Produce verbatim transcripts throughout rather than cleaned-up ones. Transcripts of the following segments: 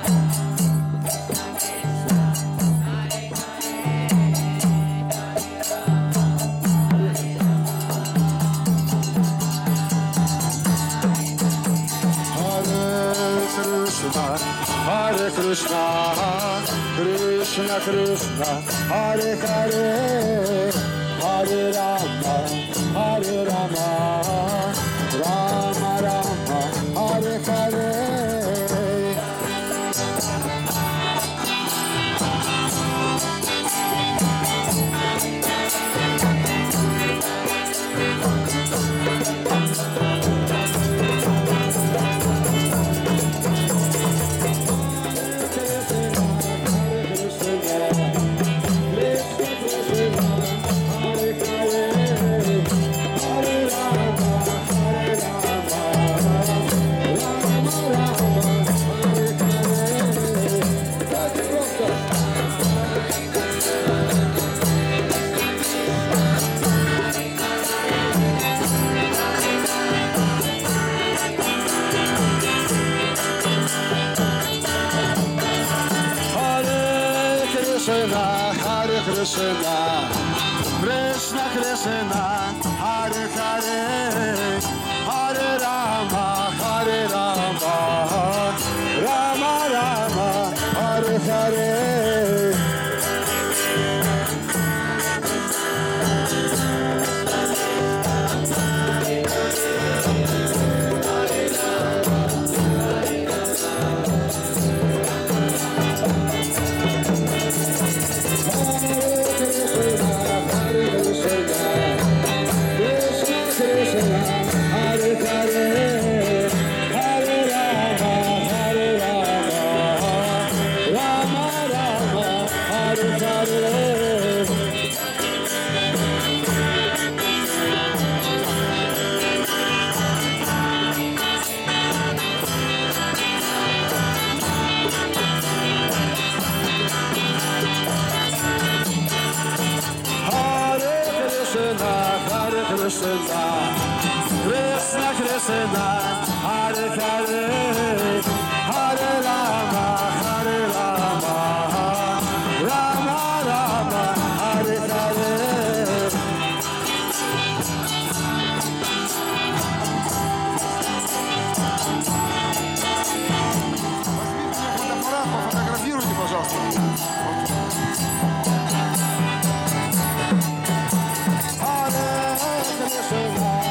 Hare Krishna, Krishna Krishna, Hare Hare, Hare Rama, Hare Rama, Rama Rama, Hare Hare. Krishna, Krishna Krishna, Hare Hare, Hare Rama, Hare Rama, Rama Rama, Hare Hare. Krishna Krishna, Hare Hare, Hare Rama, Hare Rama, Rama Rama, Hare Hare. Фотографируйте, пожалуйста. Hare Krishna.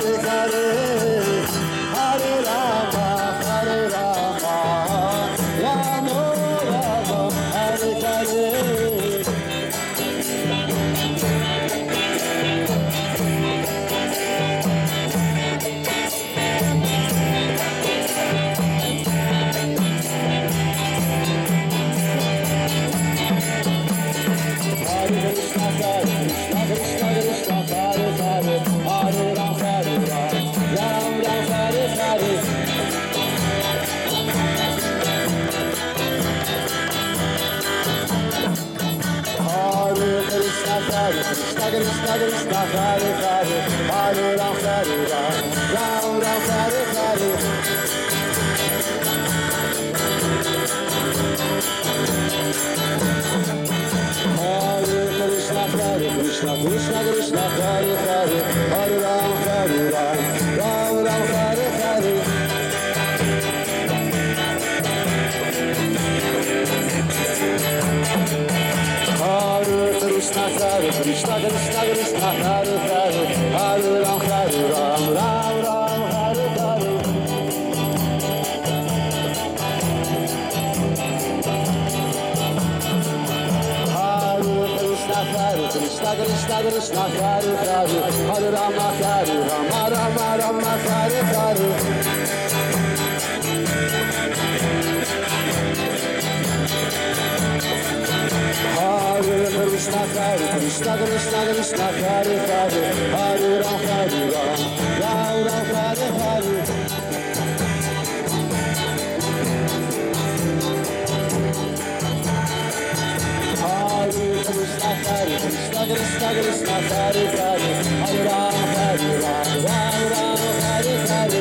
Hare Hare, Hare Rama, Hare Rama, Rama Rama, Hare Hare. Krishna Krishna Krishna Hare Hare, Hare Ram Hare Ram, Ram Ram Hare Hare. Hare Krishna Hare Krishna Krishna Krishna Hare Hare, Hare Ram Hare Ram, Ram Ram Hare Hare. Krishna Hare Krishna Krishna Krishna Hare Hare, Hare Ram Hare Ram, Ram Ram Hare Hare. Hare Krishna Hare Krishna Krishna Krishna Hare Hare, Hare Rama Hare Rama, Rama Rama Hare Hare. Krishna Hare Krishna Krishna Krishna Hare Hare, Hare Ram Hare Ram, Ram Ram Hare Hare. Hare Krishna Hare Krishna Krishna Krishna Hare Hare, Hare Ram Hare Ram, Ram Ram Hare Hare.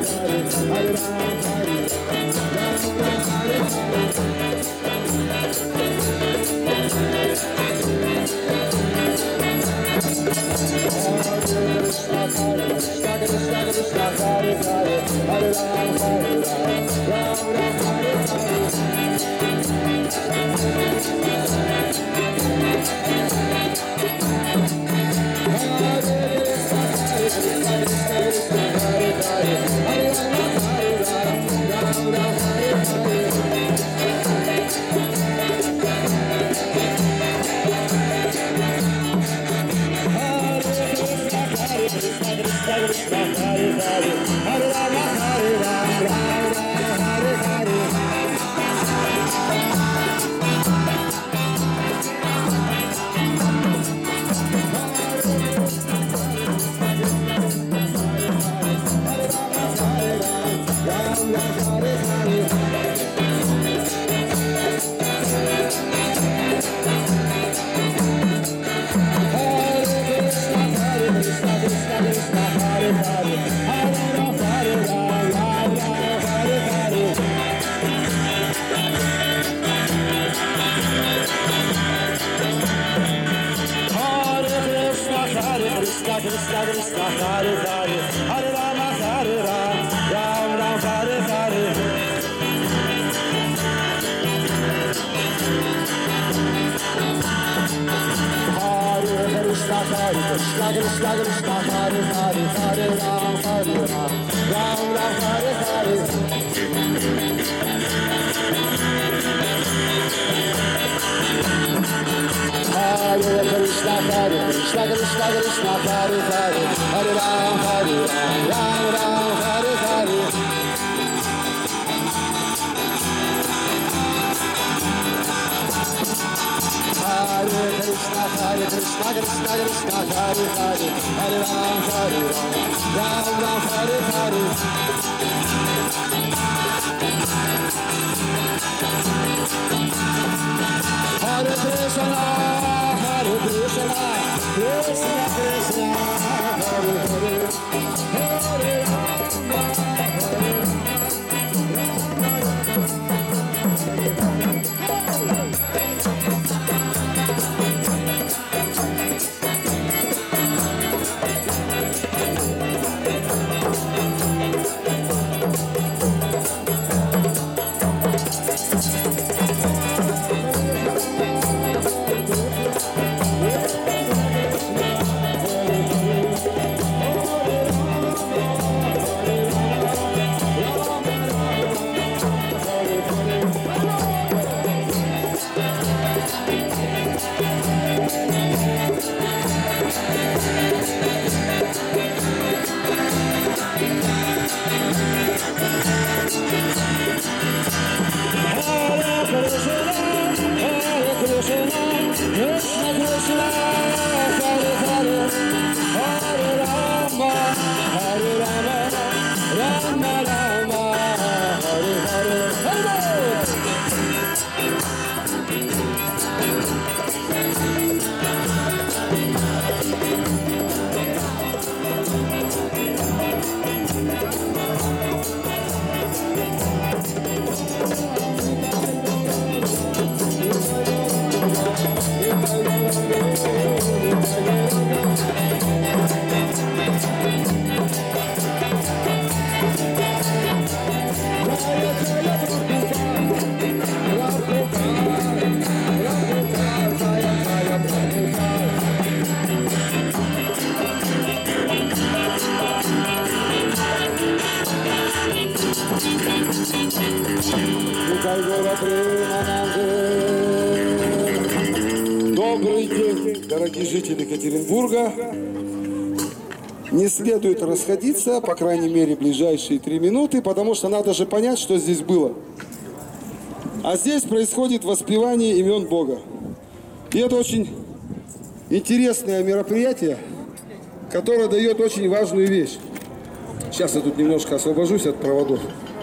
Hare Hare Krishna, Krishna Krishna, Hare Hare, Hare Ram, Hare Ram, Ram Ram, Hare Hare. Hare Krishna, Hare Krishna, Krishna Krishna, Hare Hare, Hare Ram, Hare Ram, Ram Ram, Hare Hare. Hare Krishna, Hare Krishna, Krishna Krishna, Hare Hare, Hare Ram, Hare Ram, Ram Ram, Hare Hare. Hare Krishna, Hare Krishna, Krishna Krishna, Hare Hare, Hare Rama, Hare Добрый день, дорогие жители Екатеринбурга. Не следует расходиться, по крайней мере, ближайшие три минуты, потому что надо же понять, что здесь было. А здесь происходит воспевание имен Бога. И это очень интересное мероприятие, которое дает очень важную вещь. Сейчас я тут немножко освобожусь от проводов.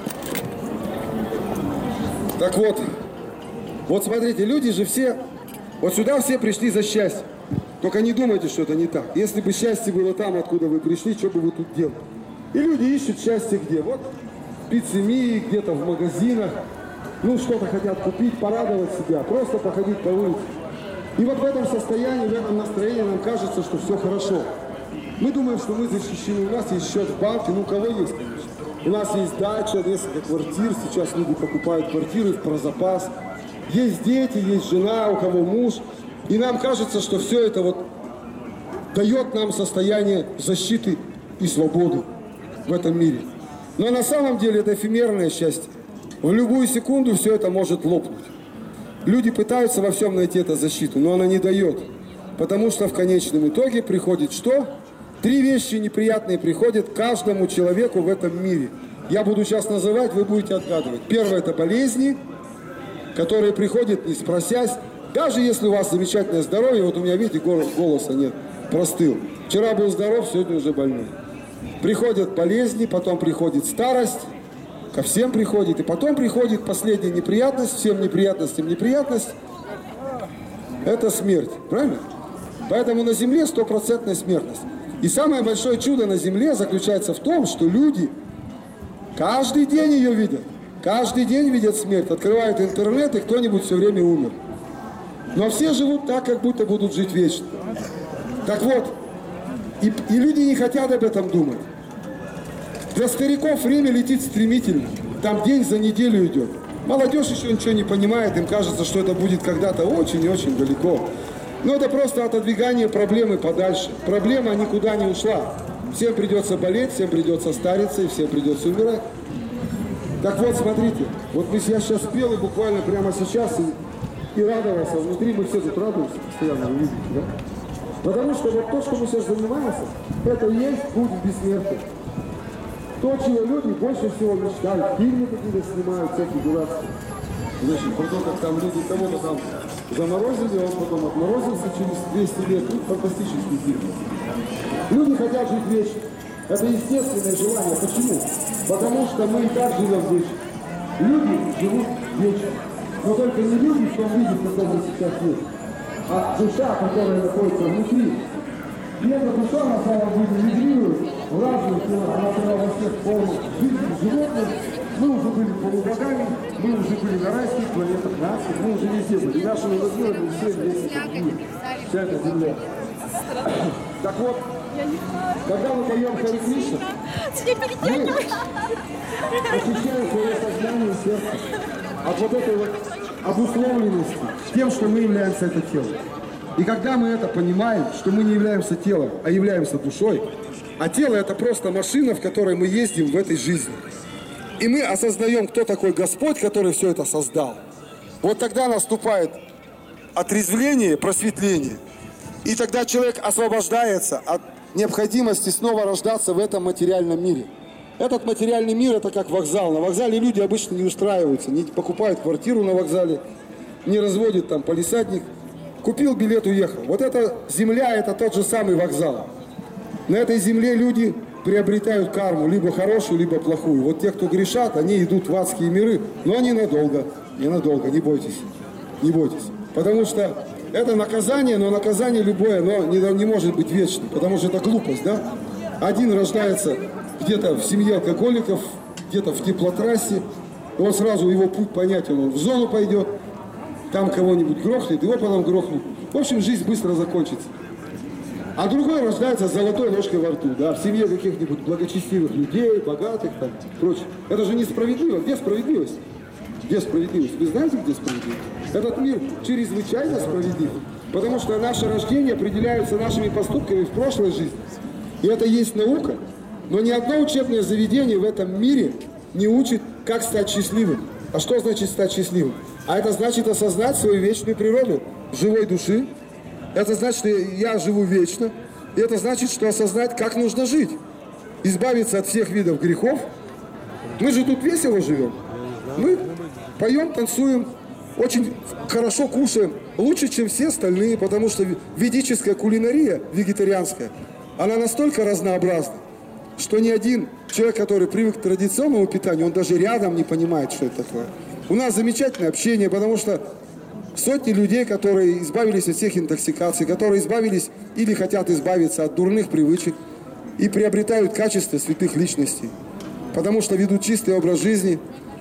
Так вот, вот смотрите, люди же все, вот сюда все пришли за счастьем. Только не думайте, что это не так. Если бы счастье было там, откуда вы пришли, что бы вы тут делали? И люди ищут счастье где? Вот в пиццемии, где-то в магазинах. Ну, что-то хотят купить, порадовать себя, просто походить по улице. И вот в этом состоянии, в этом настроении нам кажется, что все хорошо. Мы думаем, что мы защищены. У нас есть счет в банке, ну, у кого есть, конечно. У нас есть дача, несколько квартир, сейчас люди покупают квартиры про запас. Есть дети, есть жена, у кого муж. И нам кажется, что все это вот дает нам состояние защиты и свободы в этом мире. Но на самом деле это эфемерное счастье. В любую секунду все это может лопнуть. Люди пытаются во всем найти эту защиту, но она не дает. Потому что в конечном итоге приходит что? Три вещи неприятные приходят каждому человеку в этом мире. Я буду сейчас называть, вы будете отгадывать. Первое – это болезни, которые приходят не спросясь. Даже если у вас замечательное здоровье, вот у меня, видите, голоса нет, простыл. Вчера был здоров, сегодня уже больной. Приходят болезни, потом приходит старость, ко всем приходит, и потом приходит последняя неприятность, всем неприятностям неприятность. Это смерть, правильно? Поэтому на земле стопроцентная смертность. И самое большое чудо на земле заключается в том, что люди каждый день ее видят. Каждый день видят смерть, открывают интернет, и кто-нибудь все время умер. Но все живут так, как будто будут жить вечно. Так вот, и, и люди не хотят об этом думать. Для стариков время летит стремительно. Там день за неделю идет. Молодежь еще ничего не понимает, им кажется, что это будет когда-то очень и очень далеко. Но это просто отодвигание проблемы подальше. Проблема никуда не ушла. Всем придется болеть, всем придется стариться и всем придется умирать. Так вот, смотрите, вот мы, я сейчас пел и буквально прямо сейчас и, и радовался. Внутри мы все тут радуемся постоянно, вы видите, да? Потому что вот то, что мы сейчас занимаемся, это и есть путь в бессмертие. То, чего люди больше всего мечтают, фильмы какие-то снимают, всякие дурацкие. Значит, потом как там люди кого-то там заморозили, он потом отморозился через двести лет. Ну, фантастический фильм. Люди хотят жить вечно. Это естественное желание. Почему? Потому что мы и так живем вечно. Люди живут вечно. Но только не люди в том виде, в котором мы сейчас есть, а душа, которая находится внутри. И эта душа на самом деле мигрирует в разные тела. Она была во всех формах жизни животных. Мы уже были полубогами, мы уже были на райских планетах, наций, мы уже везде были. И нашими размерами все весь этот мир, вся эта земля. Так вот, когда мы поем Хари Кришна, мы очищаем свое сознание и сердце от вот этой вот обусловленности тем, что мы являемся это телом. И когда мы это понимаем, что мы не являемся телом, а являемся душой, а тело это просто машина, в которой мы ездим в этой жизни. И мы осознаем, кто такой Господь, который все это создал. Вот тогда наступает отрезвление, просветление. И тогда человек освобождается от необходимости снова рождаться в этом материальном мире. Этот материальный мир это как вокзал. На вокзале люди обычно не устраиваются, не покупают квартиру на вокзале, не разводят там палисадник. Купил билет, уехал. Вот эта земля это тот же самый вокзал. На этой земле люди приобретают карму, либо хорошую, либо плохую. Вот те, кто грешат, они идут в адские миры, но они надолго, ненадолго, не бойтесь, не бойтесь. Потому что это наказание, но наказание любое, но не, не может быть вечным, потому что это глупость, да? Один рождается где-то в семье алкоголиков, где-то в теплотрассе, он сразу, его путь понятен, он в зону пойдет, там кого-нибудь грохнет, его потом грохнут. В общем, жизнь быстро закончится. А другой рождается с золотой ложкой во рту, да, в семье каких-нибудь благочестивых людей, богатых, там, прочее. Это же несправедливо. Где справедливость? Где справедливость? Вы знаете, где справедливость? Этот мир чрезвычайно справедлив, потому что наше рождение определяется нашими поступками в прошлой жизни. И это есть наука, но ни одно учебное заведение в этом мире не учит, как стать счастливым. А что значит стать счастливым? А это значит осознать свою вечную природу живой души. Это значит, что я живу вечно. И это значит, что осознать, как нужно жить. Избавиться от всех видов грехов. Мы же тут весело живем. Мы поем, танцуем, очень хорошо кушаем. Лучше, чем все остальные, потому что ведическая кулинария, вегетарианская, она настолько разнообразна, что ни один человек, который привык к традиционному питанию, он даже рядом не понимает, что это такое. У нас замечательное общение, потому что сотни людей, которые избавились от всех интоксикаций, которые избавились или хотят избавиться от дурных привычек и приобретают качество святых личностей, потому что ведут чистый образ жизни.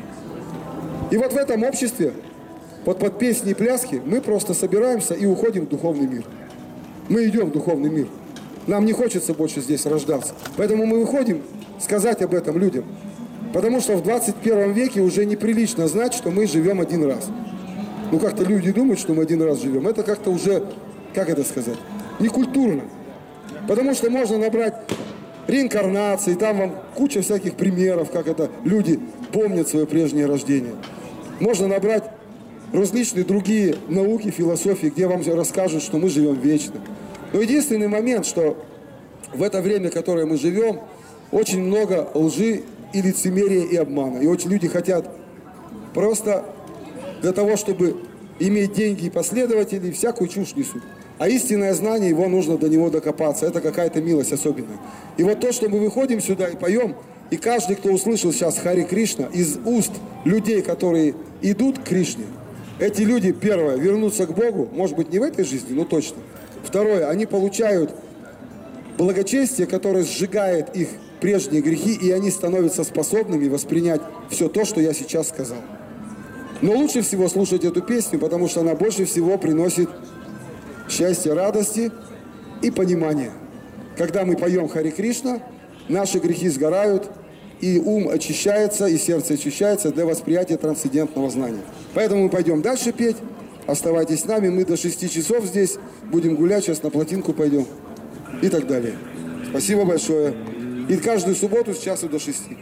И вот в этом обществе, под, под песни и пляски, мы просто собираемся и уходим в духовный мир. Мы идем в духовный мир. Нам не хочется больше здесь рождаться. Поэтому мы выходим сказать об этом людям. Потому что в двадцать первом веке уже неприлично знать, что мы живем один раз. Ну, как-то люди думают, что мы один раз живем. Это как-то уже, как это сказать, некультурно. Потому что можно набрать реинкарнации, там вам куча всяких примеров, как это люди помнят свое прежнее рождение. Можно набрать различные другие науки, философии, где вам расскажут, что мы живем вечно. Но единственный момент, что в это время, в которое мы живем, очень много лжи и лицемерия и обмана. И очень люди хотят просто для того, чтобы иметь деньги и последователей, всякую чушь несут. А истинное знание, его нужно до него докопаться. Это какая-то милость особенная. И вот то, что мы выходим сюда и поем, и каждый, кто услышал сейчас Хари Кришна, из уст людей, которые идут к Кришне, эти люди, первое, вернутся к Богу, может быть, не в этой жизни, но точно. Второе, они получают благочестие, которое сжигает их прежние грехи, и они становятся способными воспринять все то, что я сейчас сказал. Но лучше всего слушать эту песню, потому что она больше всего приносит счастье, радости и понимание. Когда мы поем Хари Кришна, наши грехи сгорают, и ум очищается, и сердце очищается для восприятия трансцендентного знания. Поэтому мы пойдем дальше петь, оставайтесь с нами. Мы до шести часов здесь будем гулять, сейчас на плотинку пойдем и так далее. Спасибо большое. И каждую субботу с часу до шести.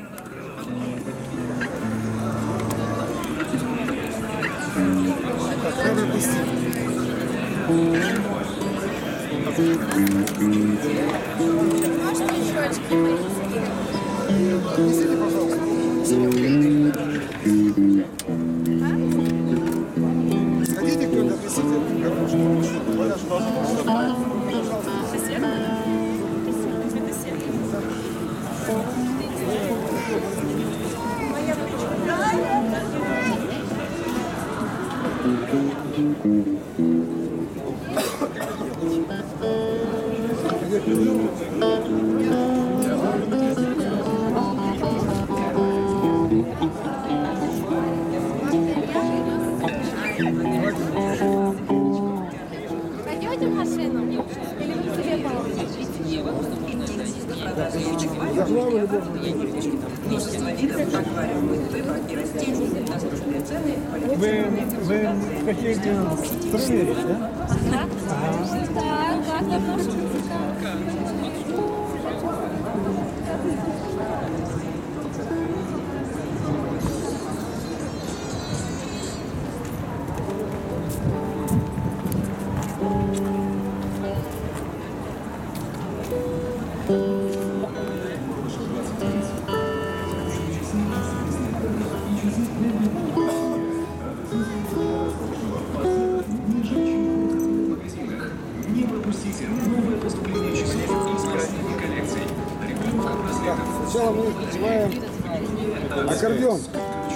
Несите, пожалуйста. Сходите, кто-нибудь, отнесите гармошку. Пойдете в машину? Или вы к себе Вы, вы хотите проверить, да? Да? Да, как отношусь. Не пропустите новые поступления часов из праздничной коллекции. Сначала мы надеваем аккордеон.